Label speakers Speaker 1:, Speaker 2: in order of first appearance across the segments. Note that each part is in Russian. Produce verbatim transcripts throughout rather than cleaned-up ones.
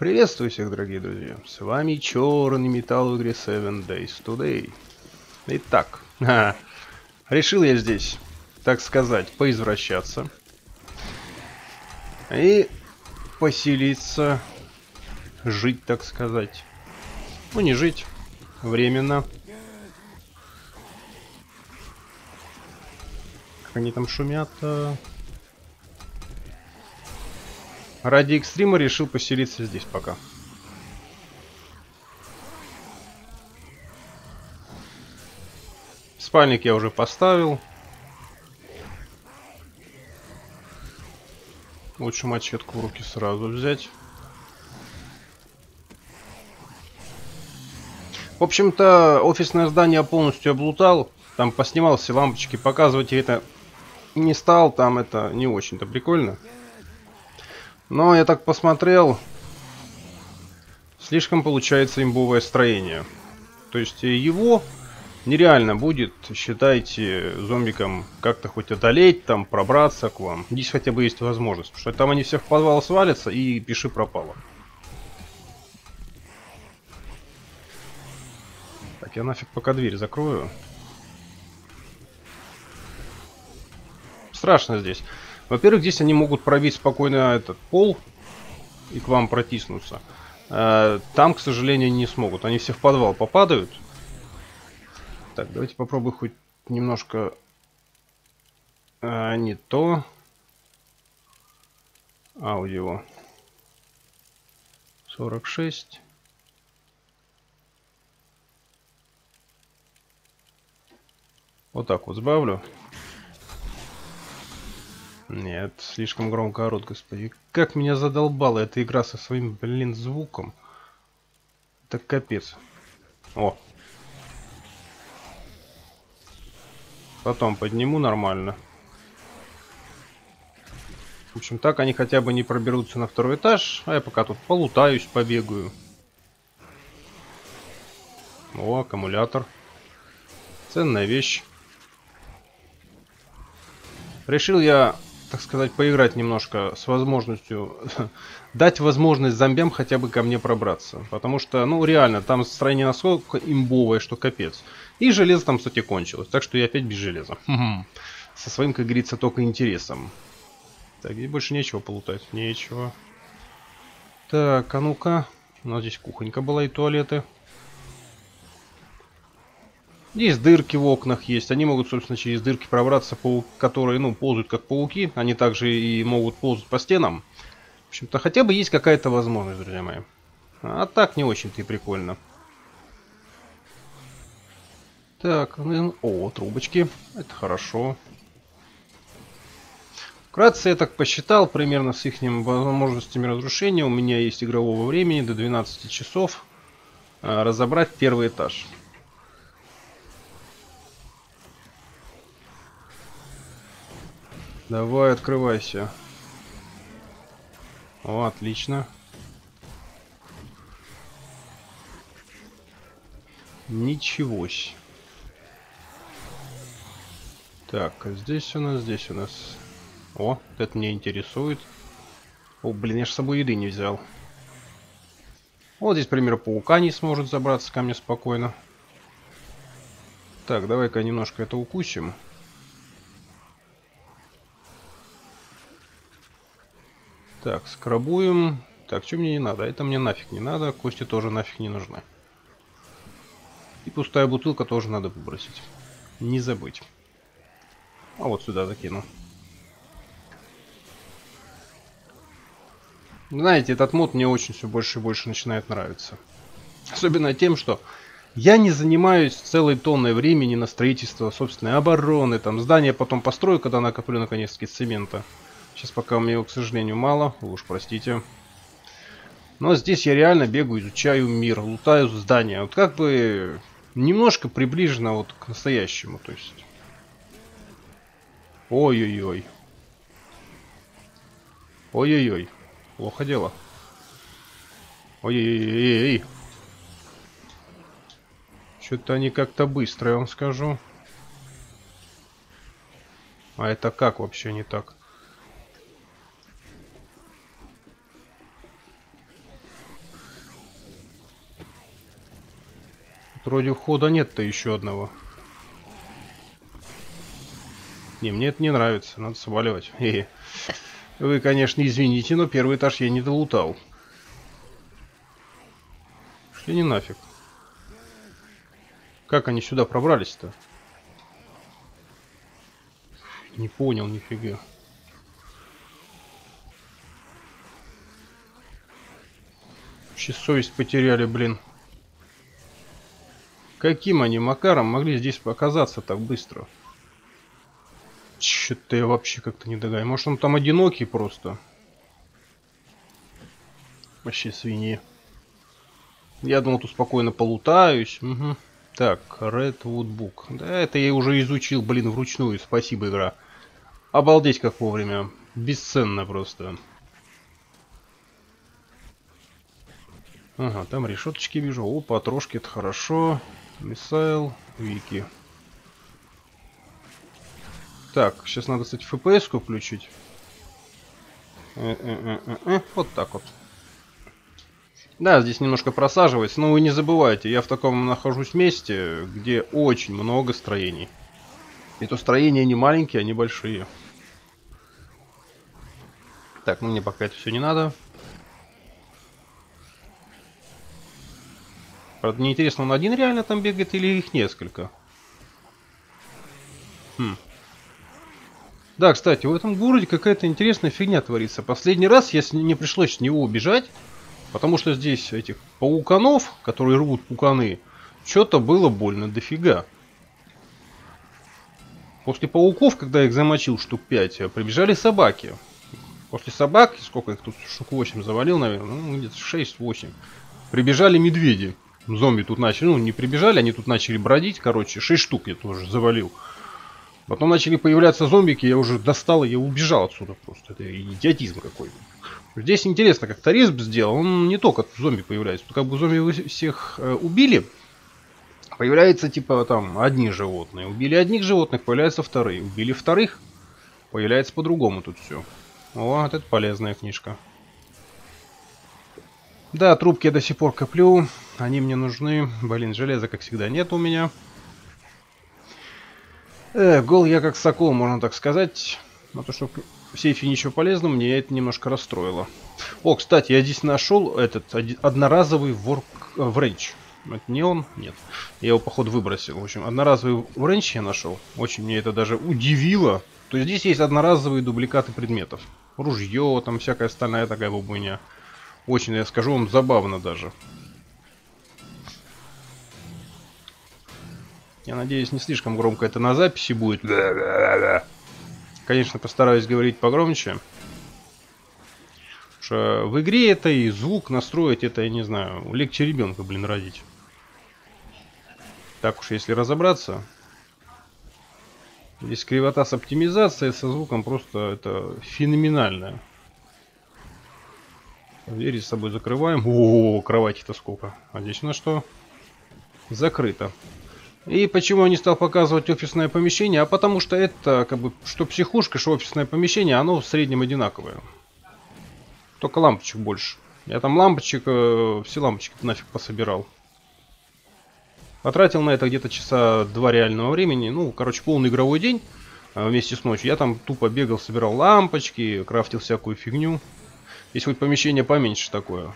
Speaker 1: Приветствую всех, дорогие друзья. С вами Черный Металл в игре Seven Days Today. Итак, ха, решил я здесь, так сказать, поизвращаться. И поселиться, жить, так сказать. Ну, не жить, временно. Как они там шумят. -то. Ради экстрима решил поселиться здесь пока. Спальник я уже поставил. Лучше мачетку в руки сразу взять. В общем-то, офисное здание я полностью облутал. Там поснимал все лампочки. Показывать я это не стал. Там это не очень-то прикольно. Но я так посмотрел. Слишком получается имбовое строение. То есть его нереально будет, считайте, зомбикам как-то хоть одолеть, там пробраться к вам. Здесь хотя бы есть возможность. Потому что там они все в подвал свалятся и пиши пропало. Так, я нафиг пока дверь закрою. Страшно здесь. Во-первых, здесь они могут пробить спокойно этот пол и к вам протиснуться. Там, к сожалению, не смогут. Они все в подвал попадают. Так, давайте попробую хоть немножко а, не то. Аудио. сорок шесть. Вот так вот сбавлю. Нет, слишком громко орут, господи. Как меня задолбала эта игра со своим, блин, звуком. Это капец. О. Потом подниму нормально. В общем, так они хотя бы не проберутся на второй этаж. А я пока тут полутаюсь, побегаю. О, аккумулятор. Ценная вещь. Решил я, так сказать, поиграть немножко с возможностью дать возможность зомбям хотя бы ко мне пробраться. Потому что, ну, реально, там строение насколько имбовое, что капец. И железо там, кстати, кончилось. Так что я опять без железа. Со своим, как говорится, только интересом. Так, здесь больше нечего полутать. Нечего. Так, а ну-ка. У нас здесь кухонька была и туалеты. Здесь дырки в окнах есть. Они могут, собственно, через дырки пробраться, паук, которые, ну, ползают как пауки. Они также и могут ползать по стенам. В общем-то, хотя бы есть какая-то возможность, друзья мои. А так не очень-то и прикольно. Так, ну, о, трубочки. Это хорошо. Вкратце я так посчитал, примерно с их возможностями разрушения. У меня есть игрового времени до двенадцати часов. Разобрать первый этаж. Давай, открывайся. О, отлично. Ничегось. Так, а здесь у нас, здесь у нас... О, это меня интересует. О, блин, я же с собой еды не взял. Вот здесь, к примеру, паука не сможет забраться ко мне спокойно. Так, давай-ка немножко это укусим. Так, скрабуем. Так, что мне не надо? Это мне нафиг не надо. Кости тоже нафиг не нужны. И пустая бутылка тоже надо выбросить. Не забыть. А вот сюда закину. Знаете, этот мод мне очень все больше и больше начинает нравиться. Особенно тем, что я не занимаюсь целой тонной времени на строительство собственной обороны. Там здание потом построю, когда накоплю наконец-таки цемента. Сейчас пока у меня его, к сожалению, мало. Вы уж простите. Но здесь я реально бегаю, изучаю мир, лутаю здания. Вот как бы немножко приближено вот к настоящему. То есть... Ой-ой-ой. Ой-ой-ой. Плохо дело. Ой-ой-ой. Что-то они как-то быстро, я вам скажу. А это как вообще не так? Вроде ухода нет-то еще одного. Не, мне это не нравится, надо сваливать. Хе-хе. Вы, конечно, извините, но первый этаж я не долутал. Шли не нафиг. Как они сюда пробрались-то? Не понял, нифига. Вообще совесть потеряли, блин. Каким они макаром могли здесь оказаться так быстро? Что-то я вообще как-то не догадываюсь. Может, он там одинокий просто? Вообще свиньи. Я думал, тут спокойно полутаюсь. Угу. Так, Redwood Book. Да, это я уже изучил, блин, вручную. Спасибо, игра. Обалдеть, как вовремя. Бесценно просто. Ага, там решеточки вижу. О, потрошки, это хорошо. Миссайл, Вики. Так, сейчас надо, кстати, эф пи эс-ку включить. Э -э -э -э -э. Вот так вот. Да, здесь немножко просаживается, но вы не забывайте, я в таком нахожусь месте, где очень много строений. И то строения не маленькие, они большие. Так, ну мне пока это все не надо. Правда, мне интересно, он один реально там бегает или их несколько? Хм. Да, кстати, в этом городе какая-то интересная фигня творится. Последний раз я не пришлось с него убежать, потому что здесь этих пауканов, которые рвут пуканы, что-то было больно дофига. После пауков, когда я их замочил штук пять, прибежали собаки. После собак, сколько их тут, штук восемь завалил, наверное, ну где-то шесть-восемь. Прибежали медведи. Зомби тут начали, ну не прибежали, они тут начали бродить, короче, шесть штук я тоже завалил. Потом начали появляться зомбики, я уже достал и я убежал отсюда просто. Это идиотизм какой-то. Здесь интересно, как Тарисп сделал, он не только зомби появляется. Как бы зомби вы всех э, убили, появляются типа там одни животные. Убили одних животных, появляются вторые. Убили вторых, появляется по-другому тут все. О, вот это полезная книжка. Да, трубки я до сих пор коплю. Они мне нужны. Блин, железа, как всегда, нет у меня. Э, гол я как сокол, можно так сказать. А то, что в сейфе ничего полезного, мне это немножко расстроило. О, кстати, я здесь нашел этот одноразовый ворк вренч. Это не он? Нет. Я его, походу, выбросил. В общем, одноразовый вренч я нашел. Очень мне это даже удивило. То есть здесь есть одноразовые дубликаты предметов. Ружье, там всякая остальная такая бабуня. Очень, я скажу вам, забавно даже. Я надеюсь, не слишком громко это на записи будет. Конечно, постараюсь говорить погромче. Потому что в игре это и звук настроить, это, я не знаю, легче ребенка, блин, родить. Так уж, если разобраться. Здесь кривота с оптимизацией, со звуком просто это феноменальная. Двери с собой закрываем. О, кровати-то сколько. А здесь у нас что? Закрыто. И почему я не стал показывать офисное помещение? А потому что это, как бы, что психушка, что офисное помещение, оно в среднем одинаковое. Только лампочек больше. Я там лампочек, э, все лампочки нафиг пособирал. Потратил на это где-то часа два реального времени. Ну, короче, полный игровой день э, вместе с ночью. Я там тупо бегал, собирал лампочки, крафтил всякую фигню. Здесь хоть помещение поменьше такое.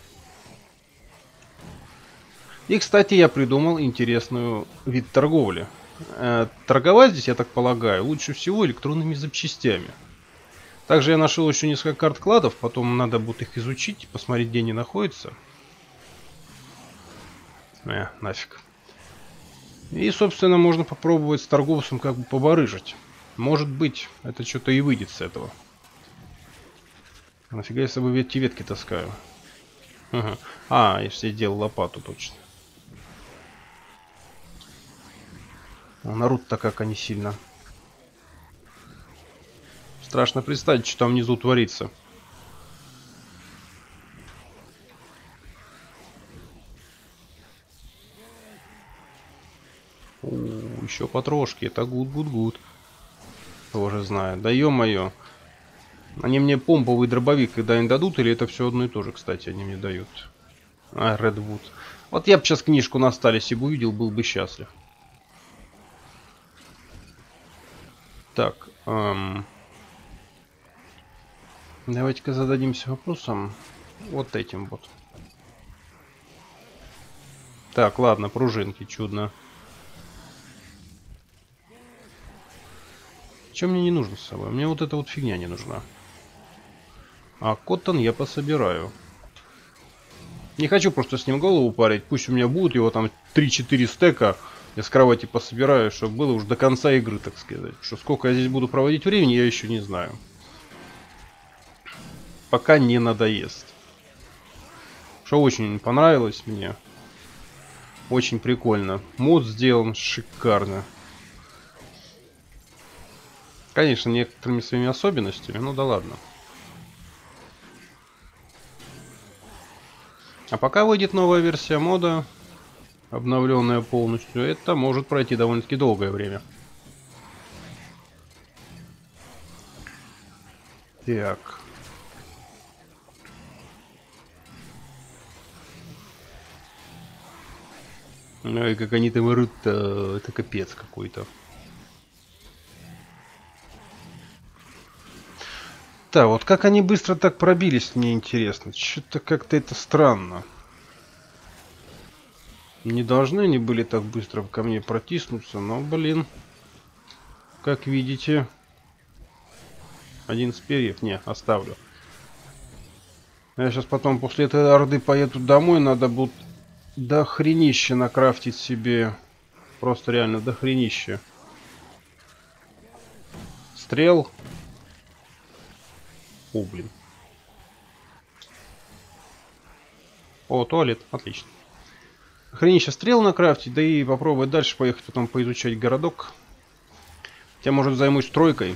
Speaker 1: И, кстати, я придумал интересную вид торговли. Э, торговать здесь, я так полагаю, лучше всего электронными запчастями. Также я нашел еще несколько карт кладов, потом надо будет их изучить, посмотреть, где они находятся. Э, нафиг. И, собственно, можно попробовать с торговцем как бы побарыжить. Может быть, это что-то и выйдет с этого. Нафига я с собой эти ветки таскаю? Ага. А, я все делал лопату, точно. Народ-то как они сильно. Страшно представить, что там внизу творится. О, еще потрошки. Это гуд-гуд-гуд. Тоже знаю. Да ё-моё. Они мне помповый дробовик когда они дадут, или это все одно и то же, кстати, они мне дают. А, Redwood. Вот я бы сейчас книжку на Сталисе бы увидел, был бы счастлив. Так. Эм... Давайте-ка зададимся вопросом. Вот этим вот. Так, ладно, пружинки, чудно. Чем мне не нужно с собой? Мне вот эта вот фигня не нужна. А коттон я пособираю. Не хочу просто с ним голову парить. Пусть у меня будет его там три-четыре стека. Я с кровати пособираю, чтобы было уж до конца игры, так сказать. Что сколько я здесь буду проводить времени, я еще не знаю. Пока не надоест. Что очень понравилось мне. Очень прикольно. Мод сделан шикарно. Конечно, некоторыми своими особенностями, ну да ладно. А пока выйдет новая версия мода, обновленная полностью, это может пройти довольно-таки долгое время. Так. Ой, как они там рут-то, это капец какой-то. Да, вот как они быстро так пробились, мне интересно. Что-то как-то это странно. Не должны они были так быстро ко мне протиснуться, но, блин. Как видите. Один с перьев. Не, оставлю. Я сейчас потом после этой орды поеду домой. Надо будет до хренища накрафтить себе. Просто реально до хренища. Стрел. О, блин. О, туалет. Отлично. Хренища стрел накрафтить, да и попробовать дальше поехать, потом поизучать городок. Я, может, займусь стройкой.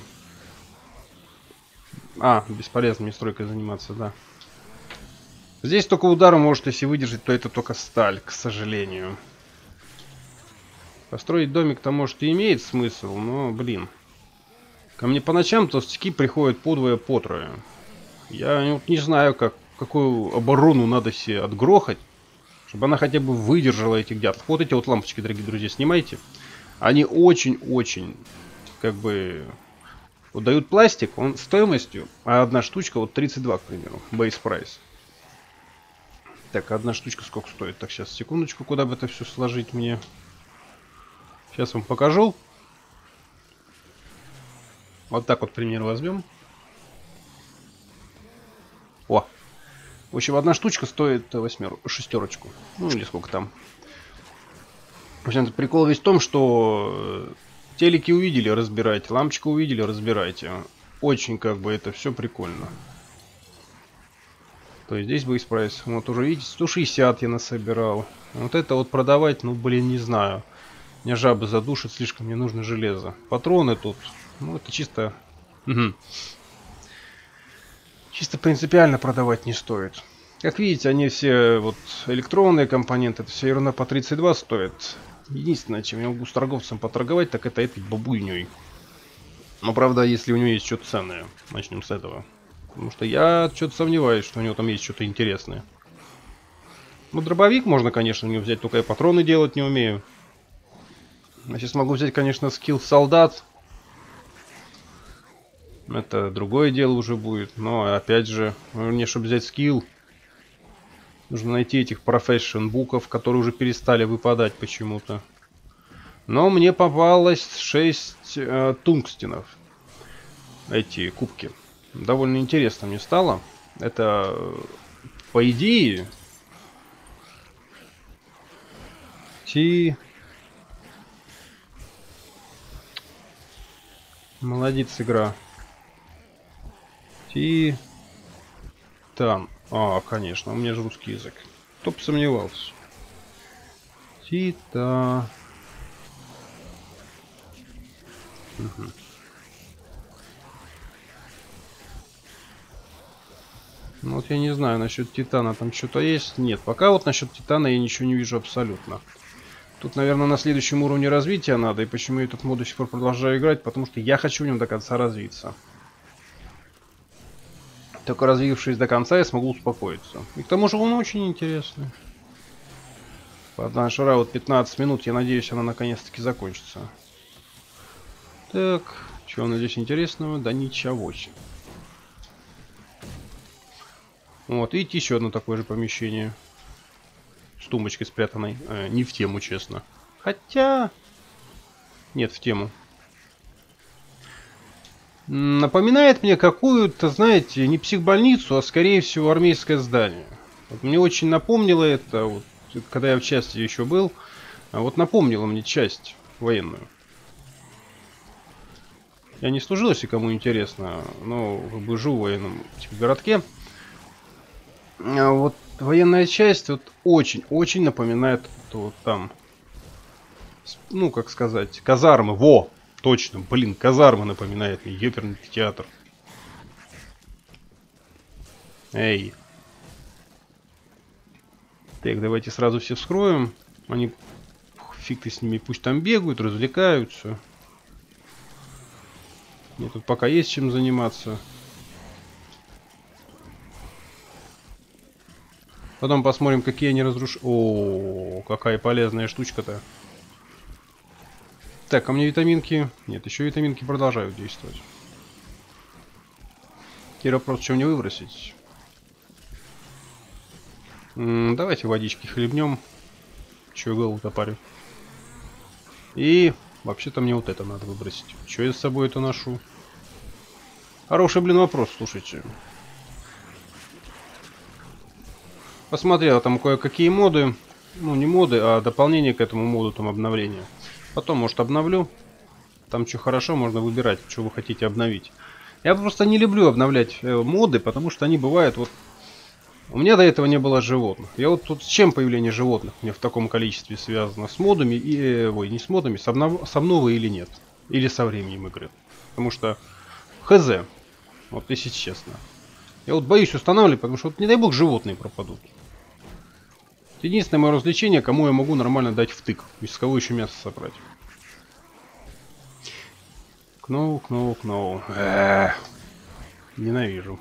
Speaker 1: А, бесполезно мне стройкой заниматься, да. Здесь только удара может, если выдержать, то это только сталь, к сожалению. Построить домик-то, может, и имеет смысл, но, блин. Ко мне по ночам толстяки приходят подвое-потрое. Я вот не знаю, как, какую оборону надо себе отгрохать, чтобы она хотя бы выдержала этих дятлов. Вот эти вот лампочки, дорогие друзья, снимайте. Они очень-очень, как бы, вот дают пластик, он стоимостью, а одна штучка, вот тридцать два, к примеру, base price. Так, одна штучка сколько стоит? Так, сейчас, секундочку, куда бы это все сложить мне. Сейчас вам покажу. Вот так вот, к примеру, возьмем. О! В общем, одна штучка стоит восьмеру, шестерочку. Ну, или сколько там. В общем, прикол весь в том, что телеки увидели, разбирайте. Лампочку увидели, разбирайте. Очень, как бы, это все прикольно. То есть здесь base price. Вот уже, видите, сто шестьдесят я насобирал. Вот это вот продавать, ну, блин, не знаю. Меня жабы задушат, слишком мне нужно железо. Патроны тут, ну, это чисто... Угу. Чисто принципиально продавать не стоит. Как видите, они все, вот, электронные компоненты, это все ерунда по тридцать два стоит. Единственное, чем я могу с торговцем поторговать, так это этой бабуйней. Но, правда, если у него есть что-то ценное. Начнем с этого. Потому что я что-то сомневаюсь, что у него там есть что-то интересное. Ну, дробовик можно, конечно, у него взять, только я патроны делать не умею. Я сейчас могу взять, конечно, скилл солдат. Это другое дело уже будет. Но, опять же, мне, чтобы взять скилл, нужно найти этих профессион буков, которые уже перестали выпадать почему-то. Но мне попалось шесть э, тунгстенов. Эти кубки. Довольно интересно мне стало. Это, по идее... Ти... Молодец, игра. Ти... Там. А, конечно, у меня же русский язык. Кто бы сомневался. Тита... Угу. Ну вот я не знаю, насчет Титана там что-то есть. Нет, пока вот насчет Титана я ничего не вижу абсолютно. Тут, наверное, на следующем уровне развития надо. И почему я этот мод до сих пор продолжаю играть? Потому что я хочу в нем до конца развиться. Только развившись до конца, я смогу успокоиться. И к тому же он очень интересный. Под наш раунд пятнадцать минут. Я надеюсь, она наконец-таки закончится. Так, что у нас здесь интересного? Да ничего. Вот, видите, еще одно такое же помещение. С тумбочкой спрятанной. Э, не в тему, честно. Хотя... Нет, в тему. Напоминает мне какую-то, знаете, не психбольницу, а скорее всего армейское здание. Вот мне очень напомнило это, вот, когда я в части еще был. А вот напомнило мне часть военную. Я не служил, если кому интересно, но как бы живу в военном типа, городке. А вот военная часть вот очень-очень напоминает вот там, ну как сказать, казармы. Во! Точно, блин, казармы напоминает мне, ёперный театр. Эй. Так, давайте сразу все вскроем. Они, фиг ты с ними, пусть там бегают, развлекаются. Мне тут пока есть чем заниматься. Потом посмотрим, какие они разрушили. О, какая полезная штучка-то. Так, а мне витаминки... Нет, еще витаминки продолжают действовать. Теперь вопрос, чем мне выбросить. М-м, давайте водички хлебнем. Че голову-то парю. И вообще-то мне вот это надо выбросить. Че я с собой это ношу? Хороший, блин, вопрос, слушайте. Посмотрел там кое-какие моды. Ну, не моды, а дополнение к этому моду, там обновления. Потом, может, обновлю. Там что хорошо, можно выбирать, что вы хотите обновить. Я просто не люблю обновлять э, моды, потому что они бывают вот... У меня до этого не было животных. Я вот тут с чем появление животных мне в таком количестве связано? С модами и... Э, ой, не с модами, с, обнов... с обновой или нет. Или со временем игры. Потому что... Хз. Вот если честно. Я вот боюсь устанавливать, потому что, вот, не дай бог, животные пропадут. Единственное мое развлечение, кому я могу нормально дать втык. Из кого еще мясо собрать. Кноу, кноу, кноу. Эх, ненавижу.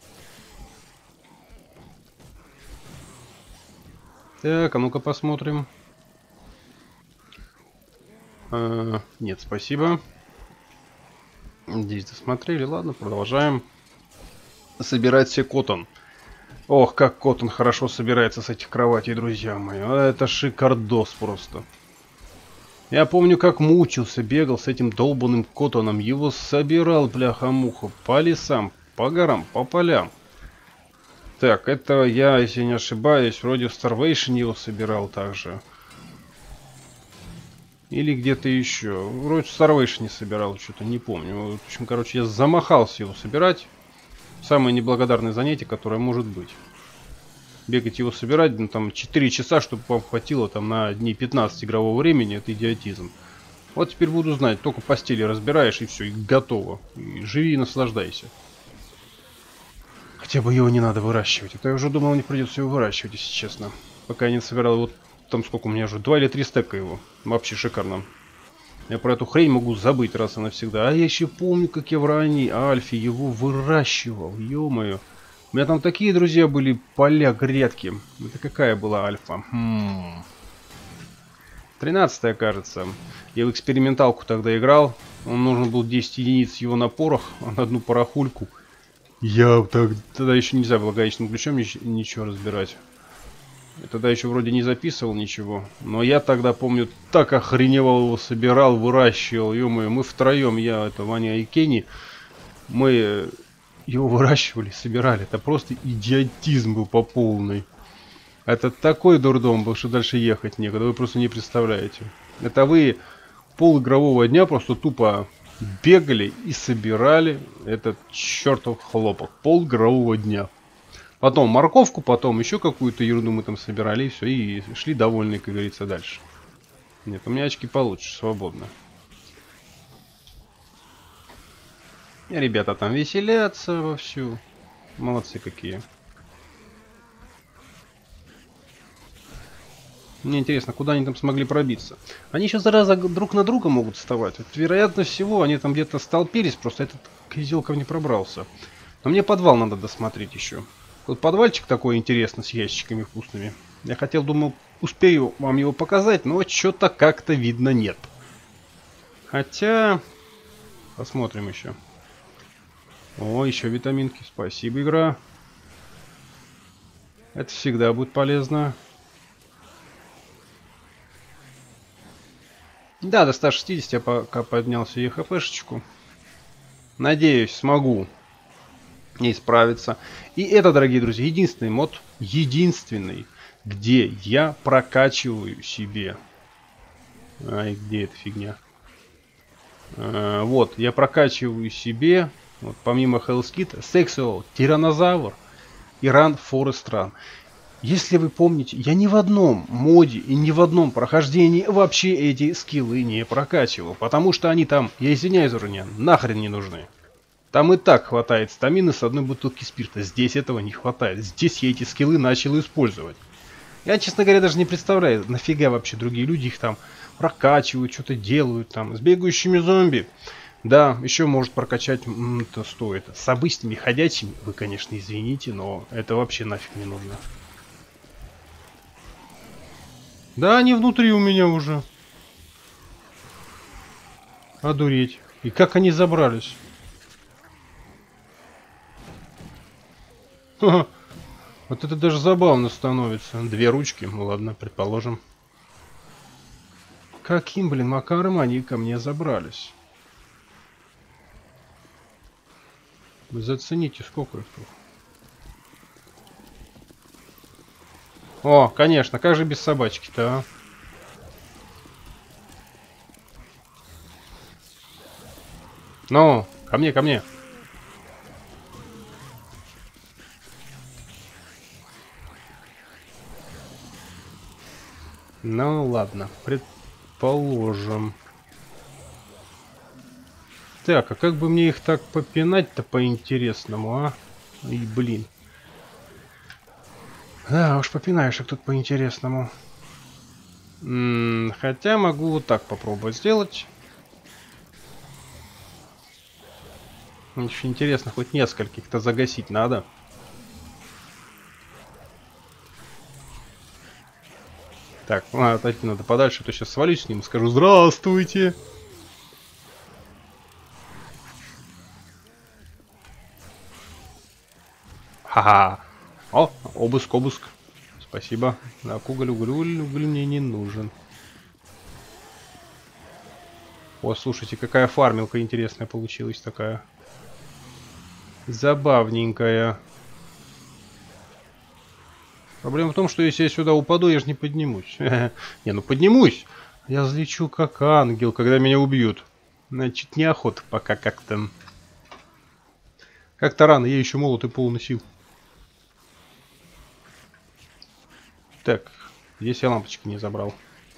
Speaker 1: Так, а ну-ка посмотрим. А, нет, спасибо. Здесь досмотрели. Ладно, продолжаем. Собирать себе коттон. Ох, как коттон хорошо собирается с этих кроватей, друзья мои. Это шикардос просто. Я помню, как мучился, бегал с этим долбанным коттоном. Его собирал, бляха-муха, по лесам, по горам, по полям. Так, это я, если не ошибаюсь, вроде в Starvation его собирал также. Или где-то еще. Вроде в Starvation не собирал, что-то не помню. В общем, короче, я замахался его собирать. Самое неблагодарное занятие, которое может быть. Бегать его собирать, ну там четыре часа, чтобы вам хватило там на дней пятнадцать игрового времени, это идиотизм. Вот теперь буду знать, только постели разбираешь и все, и готово. И живи и наслаждайся. Хотя бы его не надо выращивать. Это я уже думал, не придется его выращивать, если честно. Пока я не собирал его, там сколько у меня уже, два или три стека его. Вообще шикарно. Я про эту хрень могу забыть раз и навсегда. А я еще помню, как я в ранней Альфе его выращивал. Ё-моё. У меня там такие, друзья, были поля, грядки. Это какая была Альфа? Хм. тринадцатая, кажется. Я в эксперименталку тогда играл. Он нужен был десять единиц его на порох, на одну порохульку. Я так... Тогда еще нельзя было гаечным ключом ничего разбирать. Я тогда еще вроде не записывал ничего. Но я тогда, помню, так охреневал его, собирал, выращивал. Ё-моё, мы втроем, я, это Ваня и Кенни, мы его выращивали, собирали. Это просто идиотизм был по полной. Это такой дурдом был, что дальше ехать некуда. Вы просто не представляете. Это вы пол игрового дня просто тупо бегали и собирали этот чертов хлопок. Пол игрового дня. Потом морковку, потом еще какую-то ерунду мы там собирали, и все, и шли довольные, как говорится, дальше. Нет, у меня очки получше, свободно. И ребята там веселятся вовсю. Молодцы какие. Мне интересно, куда они там смогли пробиться. Они сейчас, зараза, друг на друга могут вставать. Вот, вероятно всего, они там где-то столпились, просто этот козел ко мне пробрался. Но мне подвал надо досмотреть еще. Тут подвальчик такой интересный, с ящиками вкусными. Я хотел, думал, успею вам его показать, но что-то как-то видно нет. Хотя... Посмотрим еще. О, еще витаминки. Спасибо, игра. Это всегда будет полезно. Да, до ста шестидесяти я пока поднял себе хпшечку. Надеюсь, смогу не справиться. И это, дорогие друзья, единственный мод, единственный, где я прокачиваю себе. Ай, где эта фигня? А, вот, я прокачиваю себе, вот, помимо Hellskit, Sexual, Тиранозавр и Run Forest Run. Если вы помните, я ни в одном моде и ни в одном прохождении вообще эти скиллы не прокачивал. Потому что они там, я извиняюсь, Рунян, нахрен не нужны. Там и так хватает стамины с одной бутылки спирта. Здесь этого не хватает. Здесь я эти скиллы начал использовать. Я, честно говоря, даже не представляю, нафига вообще другие люди их там прокачивают, что-то делают там. С бегающими зомби. Да, еще может прокачать, это стоит. С обычными ходячими, вы, конечно, извините, но это вообще нафиг не нужно. Да, они внутри у меня уже. Одуреть. И как они забрались? Ха-ха. Вот это даже забавно становится. Две ручки, ну ладно, предположим. Каким, блин, макаром они ко мне забрались? Вы зацените, сколько их тут. О, конечно, как же без собачки-то, а? Ну, ко мне, ко мне. Ну, ладно, предположим. Так, а как бы мне их так попинать-то по-интересному, а? И, блин. Да, уж попинаешь их тут по-интересному. М-м, хотя могу вот так попробовать сделать. Еще интересно, хоть нескольких-то загасить надо. Так, ну, отойти надо подальше, а то сейчас свалюсь с ним и скажу «Здравствуйте!» Ха-ха! О, обыск, обыск. Спасибо. Так, уголь, уголь, уголь, уголь мне не нужен. О, слушайте, какая фармилка интересная получилась такая. Забавненькая. Проблема в том, что если я сюда упаду, я же не поднимусь. Не, ну поднимусь. Я взлечу как ангел, когда меня убьют. Значит, неохота пока как-то. Как-то рано, я еще молод и полный сил. Так, здесь я лампочки не забрал.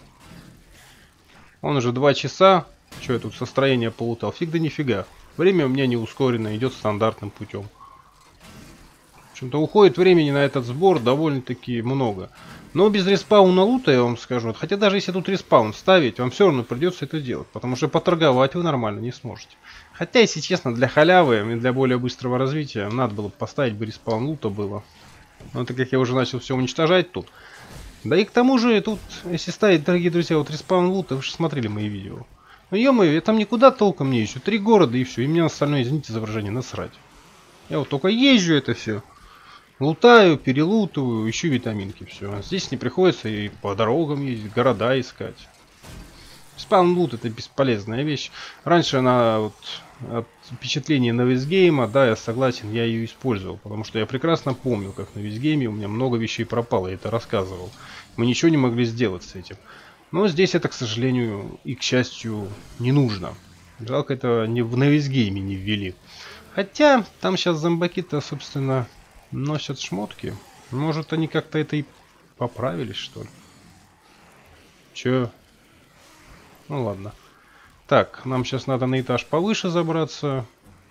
Speaker 1: Он уже два часа. Что я тут настроение полутал? Фиг да нифига. Время у меня не ускорено, идет стандартным путем. В общем-то, уходит времени на этот сбор довольно-таки много. Но без респауна лута, я вам скажу, хотя даже если тут респаун ставить, вам все равно придется это делать. Потому что поторговать вы нормально не сможете. Хотя, если честно, для халявы и для более быстрого развития надо было поставить бы респаун лута было. Но так как я уже начал все уничтожать тут. Да и к тому же, тут, если ставить, дорогие друзья, вот респаун лута, вы же смотрели мои видео. Ну, ё-моё, я там никуда толком не езжу. Три города и все. И мне на остальное, извините за выражение, насрать. Я вот только езжу это все. Лутаю, перелутываю, ищу витаминки, все. Здесь не приходится и по дорогам ездить, города искать. Спаун лут это бесполезная вещь. Раньше она вот от впечатления на визгейма, да, я согласен, я ее использовал. Потому что я прекрасно помню, как на визгейме у меня много вещей пропало, я это рассказывал. Мы ничего не могли сделать с этим. Но здесь это, к сожалению, и к счастью, не нужно. Жалко, это не в визгейме не ввели. Хотя, там сейчас зомбаки-то, собственно, носят шмотки. Может, они как-то это и поправились, что ли? Чё? Ну ладно. Так, нам сейчас надо на этаж повыше забраться.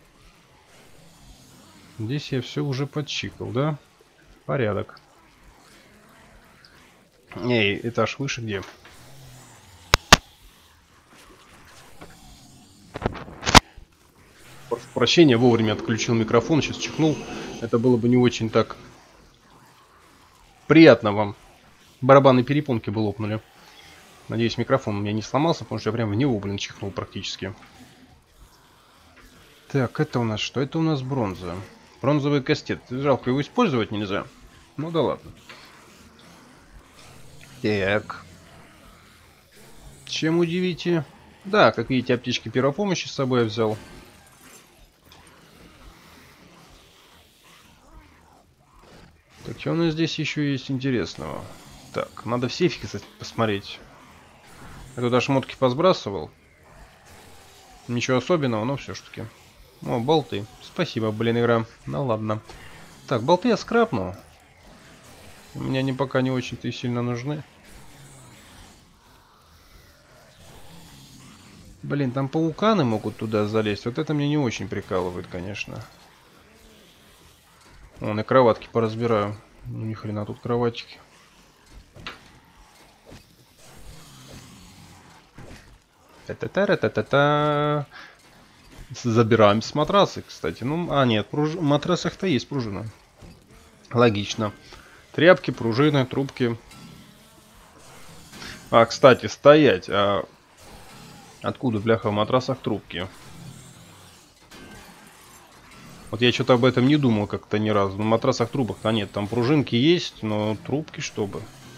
Speaker 1: Здесь я все уже подчикал, да? Порядок. Эй, этаж выше где? Прошу прощения, вовремя отключил микрофон, сейчас чихнул. Это было бы не очень так приятно вам барабаны перепонки бы лопнули. Надеюсь, микрофон у меня не сломался, потому что я прям в него, блин, чихнул практически. Так, это у нас что? Это у нас бронза. Бронзовый кастет. Жалко, его использовать нельзя. Ну да ладно. Так. Чем удивите? Да, как видите, аптечки первой помощи с собой я взял. Так, что у нас здесь еще есть интересного? Так, надо в сейфе, кстати, посмотреть. Я туда шмотки посбрасывал. Ничего особенного, но все-таки. О, болты. Спасибо, блин, игра. Ну ладно. Так, болты я скрапну. Мне они пока не очень-то и сильно нужны. Блин, там пауканы могут туда залезть. Вот это мне не очень прикалывает, конечно. Вон, и кроватки поразбираю. Ну, ни хрена тут кроватики. Та-та-та-та-та-та. Забираем с матрасы, кстати. Ну, а нет, пруж... в матрасах-то есть пружина. Логично. Тряпки, пружины, трубки. А, кстати, стоять. А откуда, бляха, в матрасах трубки? Вот я что-то об этом не думал как-то ни разу. На матрасах трубок-то нет. Там пружинки есть, но трубки чтобы.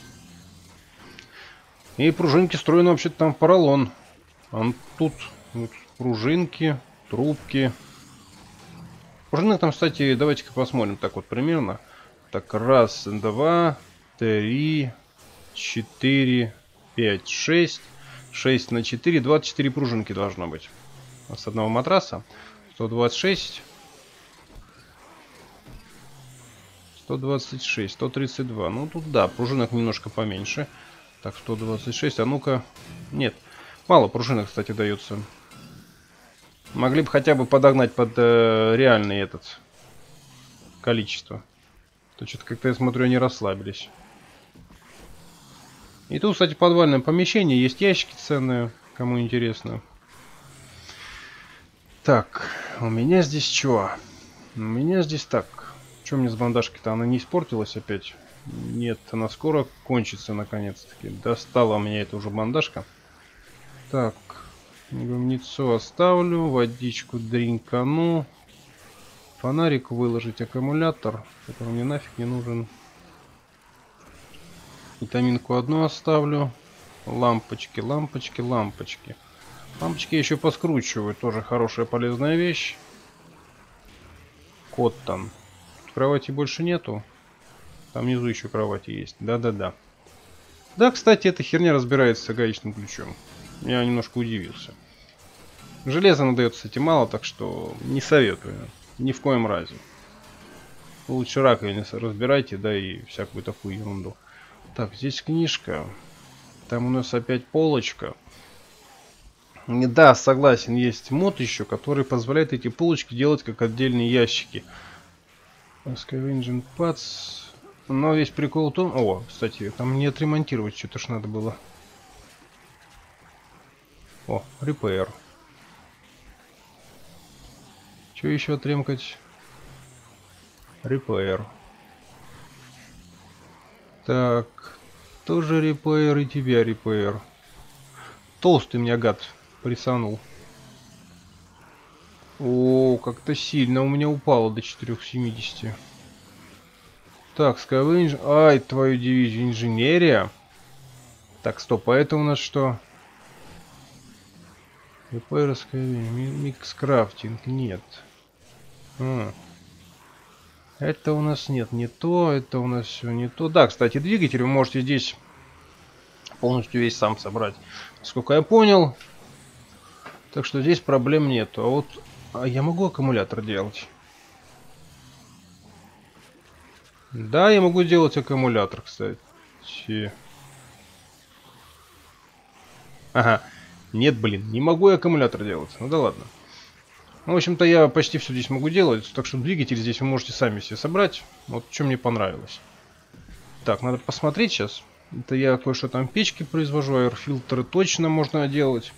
Speaker 1: И пружинки встроены вообще-то там в поролон. А тут вот, пружинки, трубки. Пружины там, кстати, давайте-ка посмотрим так вот примерно. Так, раз, два, три, четыре, пять, шесть. шесть на четыре, двадцать четыре пружинки должно быть. С одного матраса. сто двадцать шесть. сто двадцать шесть, сто тридцать два. Ну, тут, да, пружинок немножко поменьше. Так, сто двадцать шесть. А ну-ка. Нет. Мало пружинок, кстати, дается. Могли бы хотя бы подогнать под э, реальный этот количество. То что-то как-то, я смотрю, они расслабились. И тут, кстати, подвальное помещение. Есть ящики ценные, кому интересно. Так, у меня здесь что? У меня здесь так. Что мне с бандажкой-то? Она не испортилась опять? Нет, она скоро кончится, наконец-таки. Достала меня эта уже бандажка. Так, говнецо оставлю, водичку дринкану. Фонарик выложить, аккумулятор, который мне нафиг не нужен. Витаминку одну оставлю. Лампочки, лампочки, лампочки. Лампочки я еще поскручиваю, тоже хорошая полезная вещь. Кот там. Кровати больше нету. Там внизу еще кровати есть. Да-да-да. Да, кстати, эта херня разбирается гаечным ключом. Я немножко удивился. Железа надается, кстати, мало, так что не советую. Ни в коем разе. Лучше раковины разбирайте, да и всякую такую ерунду. Так, здесь книжка. Там у нас опять полочка. Да, согласен, есть мод еще, который позволяет эти полочки делать как отдельные ящики. Scavenging Pads. Но весь прикол в том... О, кстати, там не отремонтировать что-то ж надо было. О, Repair. Что еще отремкать? Repair. Так. Тоже Repair и тебя Repair. Толстый меня гад присанул. О, как-то сильно у меня упало до четырёх семидесяти. Так, Scavenge... Ай, твою дивизию, инженерия. Так, стоп, а это у нас что? Repair, Scavenge, Mix Crafting, нет. А. Это у нас нет, не то, это у нас все не то. Да, кстати, двигатель вы можете здесь полностью весь сам собрать, насколько я понял. Так что здесь проблем нету. А вот а я могу аккумулятор делать? Да, я могу делать аккумулятор, кстати. Ага. Нет, блин, не могу я аккумулятор делать. Ну да ладно. Ну, в общем-то, я почти все здесь могу делать. Так что двигатель здесь вы можете сами себе собрать. Вот что мне понравилось. Так, надо посмотреть сейчас. Это я кое-что там печки произвожу. Аэрфилтры точно можно делать.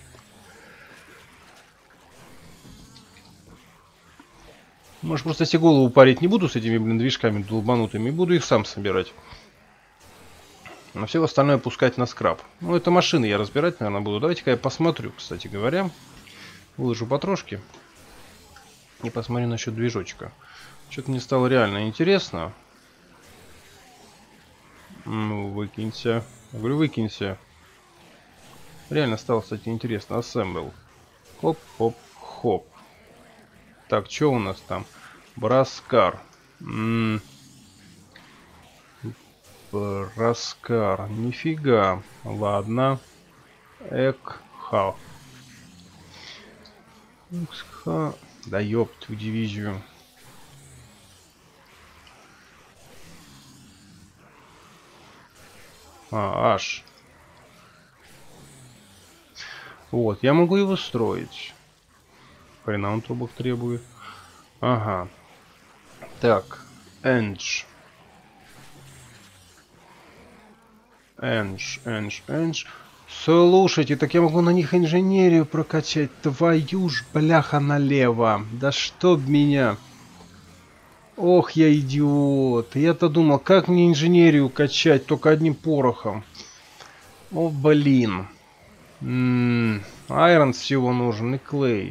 Speaker 1: Может, просто себе голову парить не буду с этими, блин, движками долбанутыми. Буду их сам собирать. Но все остальное пускать на скраб. Ну, это машины я разбирать, наверное, буду. Давайте-ка я посмотрю, кстати говоря. Выложу потрошки. И посмотрю насчет движочка. Что-то мне стало реально интересно. Ну, выкинься. Я говорю, выкинься. Реально стало, кстати, интересно. Assemble. Хоп-хоп-хоп. Так, что у нас там? Браскар. М-м. Браскар. Нифига. Ладно. Экха. Экха. Да ёпт, в дивизию. А, аж. Вот, я могу его строить. Хрена он трубок требует. Ага. Так. Эндж. Эндж, эндж, эндж. Слушайте, так я могу на них инженерию прокачать. Твою ж бляха налево. Да чтоб меня. Ох, я идиот. Я-то думал, как мне инженерию качать только одним порохом. О, блин. М-м, айрон всего нужен и клей.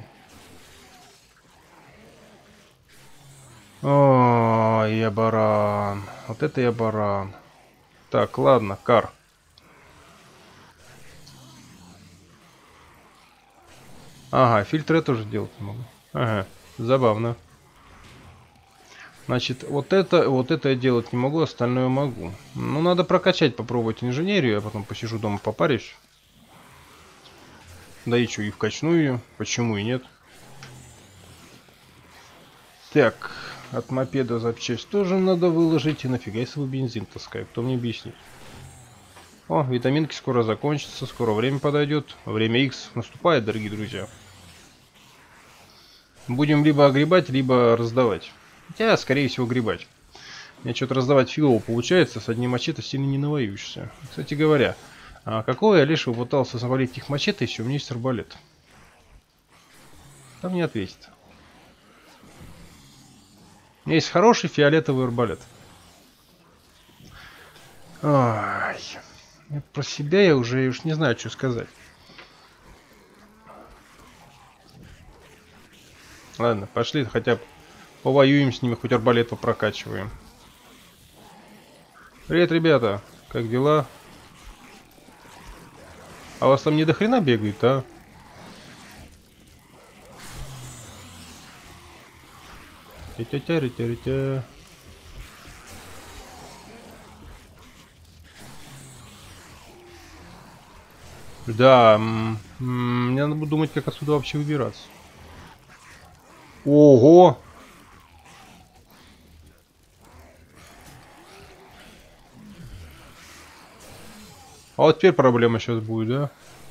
Speaker 1: О, я баран. Вот это я баран. Так, ладно, кар. Ага, фильтры я тоже делать не могу. Ага, забавно. Значит, вот это, вот это я делать не могу, остальное могу. Ну, надо прокачать, попробовать инженерию, я потом посижу дома, попарюсь. Да и что, и вкачну ее. Почему и нет? Так, от мопеда запчасть тоже надо выложить. И нафига я свой бензин таскаю, кто мне объяснит? О, витаминки скоро закончатся, скоро время подойдет. Время X наступает, дорогие друзья. Будем либо огребать, либо раздавать. Хотя, скорее всего, гребать. Мне что-то раздавать фигово получается, с одним мачете сильно не навоюешься. Кстати говоря, а какого я лишь пытался завалить их мачете, если у меня есть арбалет? Там не ответит. У меня есть хороший фиолетовый арбалет. Ай, про себя я уже, я уж не знаю, что сказать. Ладно, пошли хотя бы повоюем с ними, хоть арбалет попрокачиваем. Привет, ребята. Как дела? А у вас там не до хрена бегает, а? Тя-тя-тя-тя-тя. Да, м -м, мне надо думать, как отсюда вообще выбираться. Ого! А вот теперь проблема сейчас будет, да?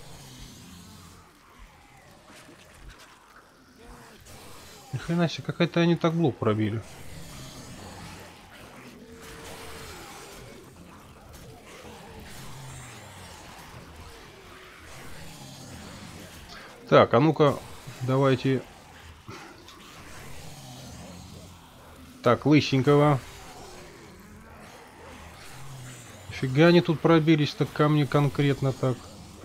Speaker 1: Ни хрена себе, какая-то они так блок пробили. Так, а ну-ка, давайте. Так, лысенького. Фига они тут пробились-то ко мне конкретно так.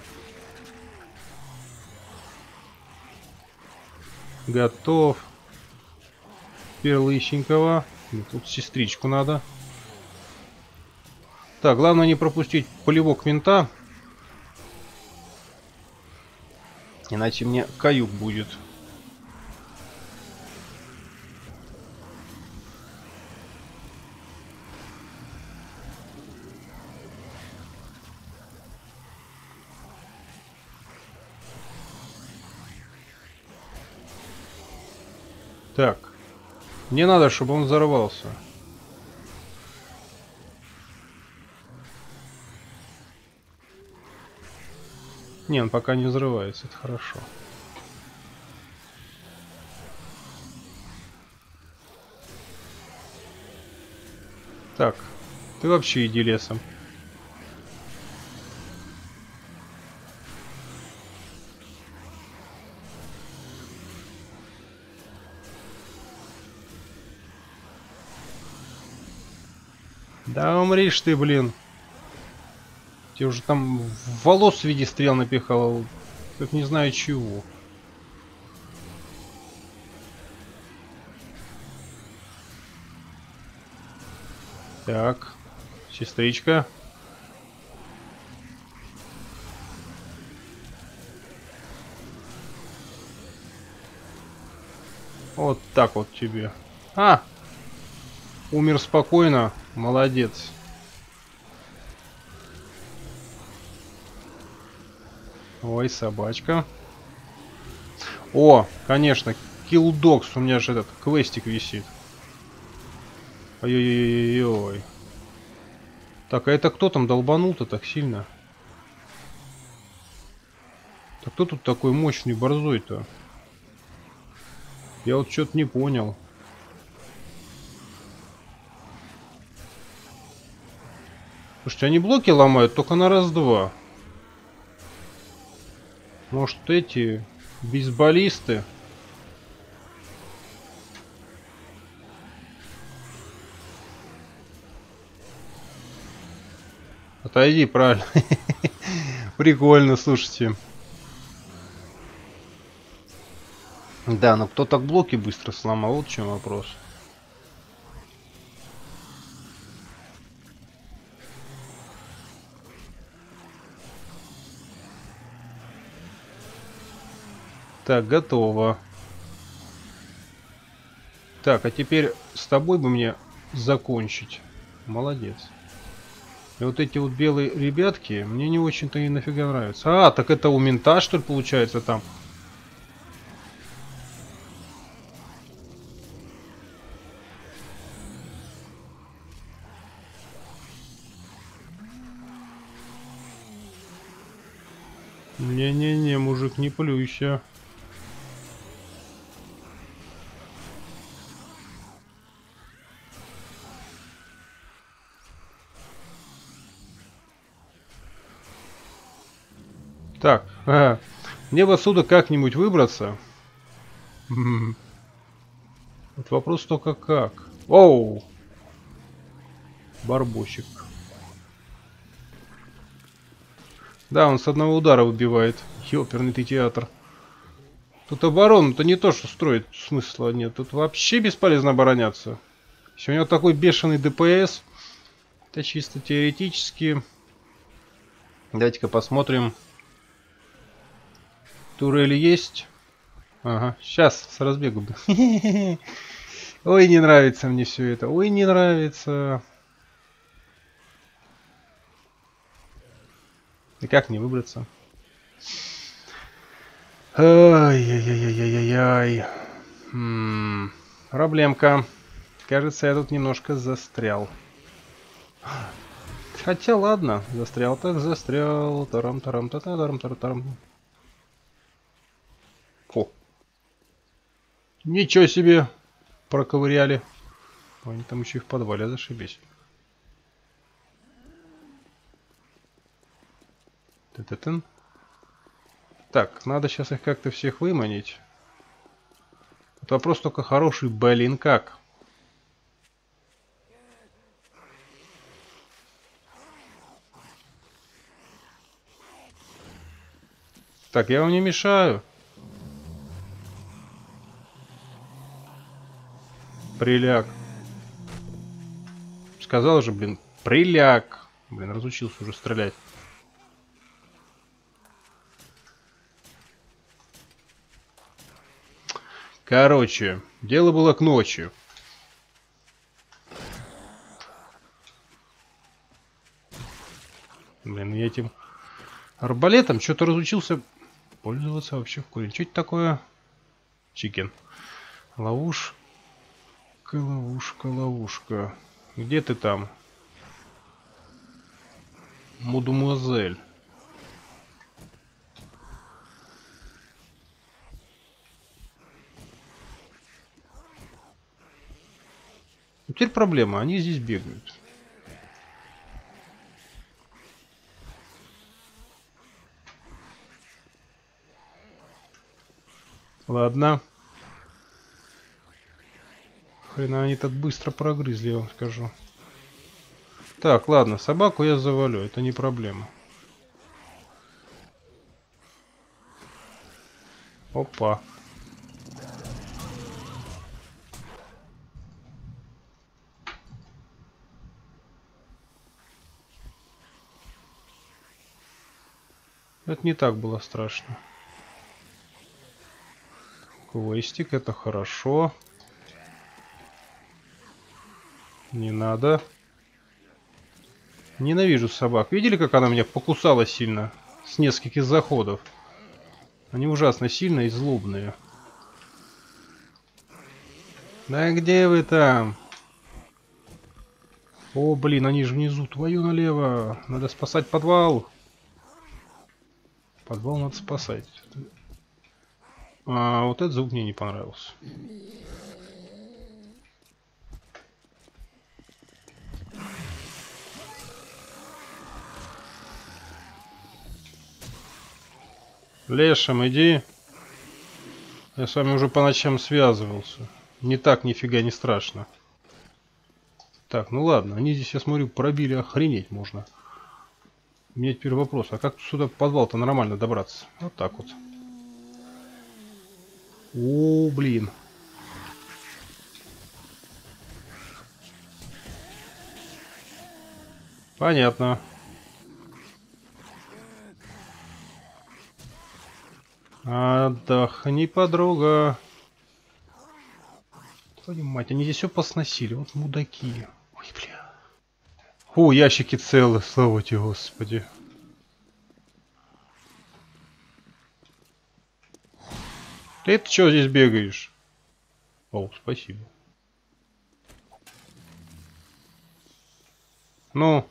Speaker 1: Готов. Теперь лысенького. Тут сестричку надо. Так, главное не пропустить полевок винта. Иначе мне каюк будет. Так. Мне надо, чтобы он взорвался. Не, он пока не взрывается, это хорошо. Так, ты вообще иди лесом. Да умришь ты, блин. Я уже там волос в виде стрел напихал, как не знаю чего. Так, сестричка. Вот так вот тебе. А! Умер спокойно. Молодец. Ой, собачка. О, конечно, Killdogs. У меня же этот квестик висит. Ой-ой-ой-ой-ой. Так, а это кто там долбанул-то так сильно? Так кто тут такой мощный борзой-то? Я вот что-то не понял. Слушайте, они блоки ломают только на раз-два. Может, эти бейсболисты? Отойди, правильно. Прикольно, слушайте. Да, но кто так блоки быстро сломал? Вот в чем вопрос. Так, готово. Так, а теперь с тобой бы мне закончить. Молодец. И вот эти вот белые ребятки мне не очень-то и нафига нравятся. А, так это у мента, что ли, получается там? Не-не-не, мужик, не плюйся. Так, ага. Мне бы отсюда как-нибудь выбраться. Вот вопрос только как. Оу! Барбосик. Да, он с одного удара убивает. Ёперный ты театр. Тут оборону-то не то, что строить смысла нет. Тут вообще бесполезно обороняться. Если у него такой бешеный ДПС, это чисто теоретически. Давайте-ка посмотрим. Турель есть? Ага, сейчас с разбегу. Ой, не нравится мне все это. Ой, не нравится. И как мне выбраться? Ай-яй-яй-яй-яй-яй. М-м, проблемка. Кажется, я тут немножко застрял. Хотя ладно, застрял так застрял. Тарам-тарам-та-тарам-тарам-тарам. О. Ничего себе проковыряли. Они там еще и в подвале, зашибись. Ты-ты-тын. Так, надо сейчас их как-то всех выманить. Вот вопрос только хороший, блин, как? Так, я вам не мешаю. Приляг. Сказал же, блин, приляг. Блин, разучился уже стрелять. Короче, дело было к ночи. Блин, я этим арбалетом что-то разучился пользоваться вообще в корень. Что это такое? Чикен. Ловушка, ловушка, ловушка. Где ты там? Мадемуазель. Теперь проблема, они здесь бегают. Ладно. Хрена они так быстро прогрызли, я вам скажу. Так, ладно, собаку я завалю, это не проблема. Опа. Это не так было страшно. Квестик, это хорошо. Не надо. Ненавижу собак. Видели, как она меня покусала сильно? С нескольких заходов. Они ужасно сильные и злобные. Да где вы там? О, блин, они же внизу. Твою налево. Надо спасать подвал. Подвал надо спасать. А вот этот звук мне не понравился. Лешим, иди. Я с вами уже по ночам связывался. Не так нифига не страшно. Так, ну ладно. Они здесь, я смотрю, пробили, охренеть можно. У меня теперь вопрос. А как сюда в подвал-то нормально добраться? Вот так вот. О, блин. Понятно. Отдохни, подруга. Твою мать, они здесь все посносили. Вот мудаки. Ой, бля. О, ящики целы, слава тебе, Господи. Ты что здесь бегаешь? О, спасибо. Ну.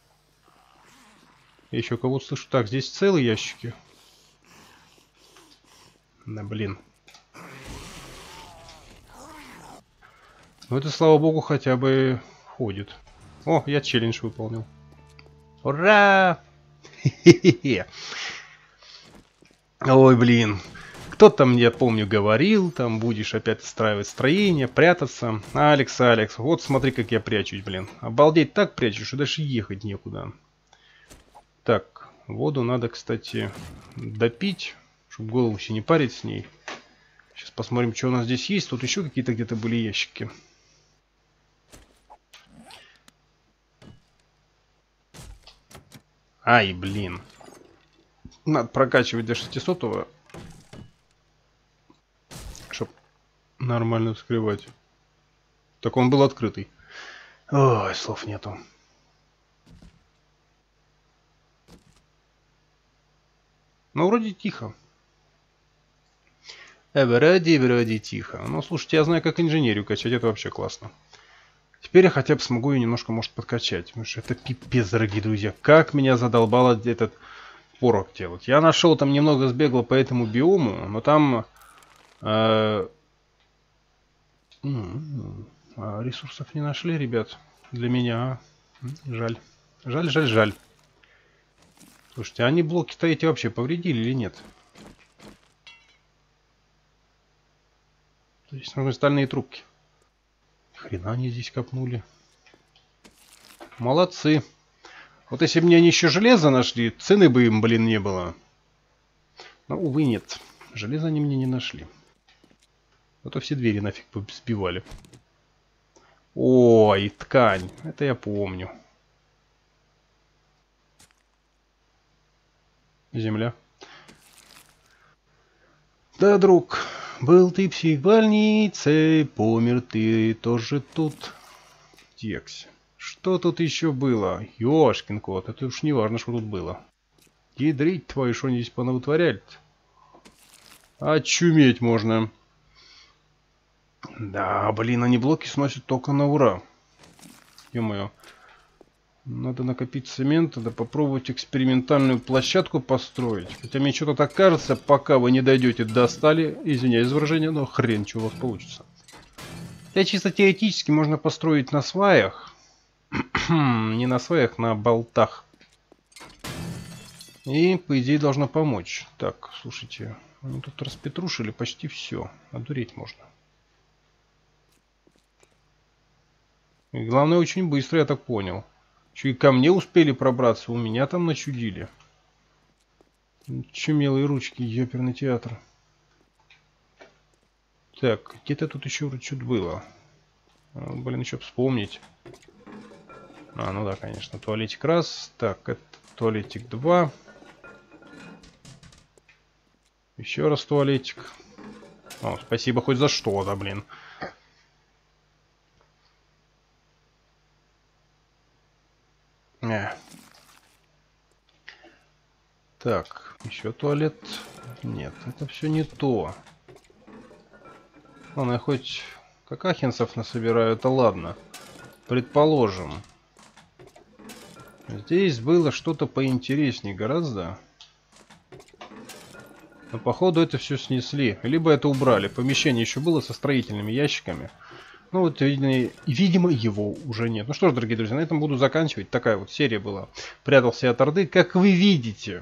Speaker 1: Я еще кого-то слышу. Так, здесь целые ящики. Да, блин. Ну это, слава богу, хотя бы ходит. О, я челлендж выполнил. Ура! Ой, блин. Кто-то мне, я помню, говорил, там будешь опять устраивать строение, прятаться. Алекс, Алекс, вот смотри, как я прячусь, блин. Обалдеть, так прячусь, что даже ехать некуда. Так, воду надо, кстати, допить, чтобы голову себе не парить с ней. Сейчас посмотрим, что у нас здесь есть. Тут еще какие-то где-то были ящики. Ай, блин. Надо прокачивать до шестисотого, чтобы нормально вскрывать. Так он был открытый. Ой, слов нету. Ну, вроде тихо. Э, вроде, вроде тихо. Ну, слушайте, я знаю, как инженерию качать. Это вообще классно. Теперь я хотя бы смогу ее немножко, может, подкачать. Потому что это пипец, дорогие друзья. Как меня задолбало этот порох делать. Я нашел там немного, сбегал по этому биому, но там э, ресурсов не нашли, ребят. Для меня. Жаль. Жаль, жаль, жаль. Слушайте, они блоки-то эти вообще повредили или нет? Здесь нужны стальные трубки. Хрена они здесь копнули. Молодцы. Вот если бы мне они еще железо нашли, цены бы им, блин, не было. Но, увы, нет. Железо они мне не нашли. А то все двери нафиг сбивали. Ой, ткань. Это я помню. Земля. Да, друг, был ты в психбольнице, помер ты тоже тут. Текс. Что тут еще было? Ёшкин кот, это уж не важно, что тут было. Ядрить твою, что они здесь понавытворяли-то? Очуметь можно. Да, блин, они блоки сносят только на ура. Ё-моё. Надо накопить цемент, надо попробовать экспериментальную площадку построить. Хотя мне что-то так кажется, пока вы не дойдете до стали, извиняюсь за выражение, но хрен что у вас получится. Хотя чисто теоретически можно построить на сваях. Не на сваях, на болтах. И, по идее, должно помочь. Так, слушайте, они тут распетрушили почти все. Одуреть можно. И главное, очень быстро, я так понял. Еще и ко мне успели пробраться, у меня там начудили. Чумелые ручки, ёперный театр. Так, где-то тут еще вроде что-то было. А, блин, еще вспомнить. А, ну да, конечно, туалетик раз. Так, это туалетик два. Еще раз туалетик. О, спасибо хоть за что-то, блин. Э. Так, еще туалет. Нет, это все не то. Ладно, я хоть какахинцев насобираю, это ладно. Предположим. Здесь было что-то поинтереснее гораздо. Но походу это все снесли. Либо это убрали. Помещение еще было со строительными ящиками. Ну вот, видимо, видимо, его уже нет. Ну что ж, дорогие друзья, на этом буду заканчивать. Такая вот серия была. Прятался от Орды. Как вы видите,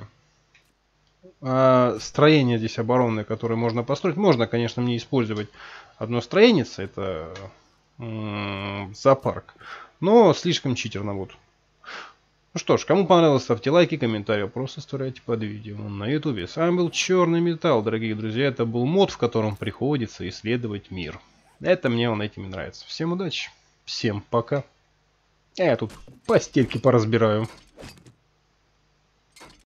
Speaker 1: строение здесь оборонное, которое можно построить. Можно, конечно, мне использовать одно строение. Это м-м, зоопарк. Но слишком читерно вот. Ну что ж, кому понравилось, ставьте лайки, комментарии, вопросы оставляйте под видео на ютубе. С вами был Черный Металл, дорогие друзья. Это был мод, в котором приходится исследовать мир. Это мне он этим и нравится. Всем удачи, всем пока. Я тут постельки поразбираю.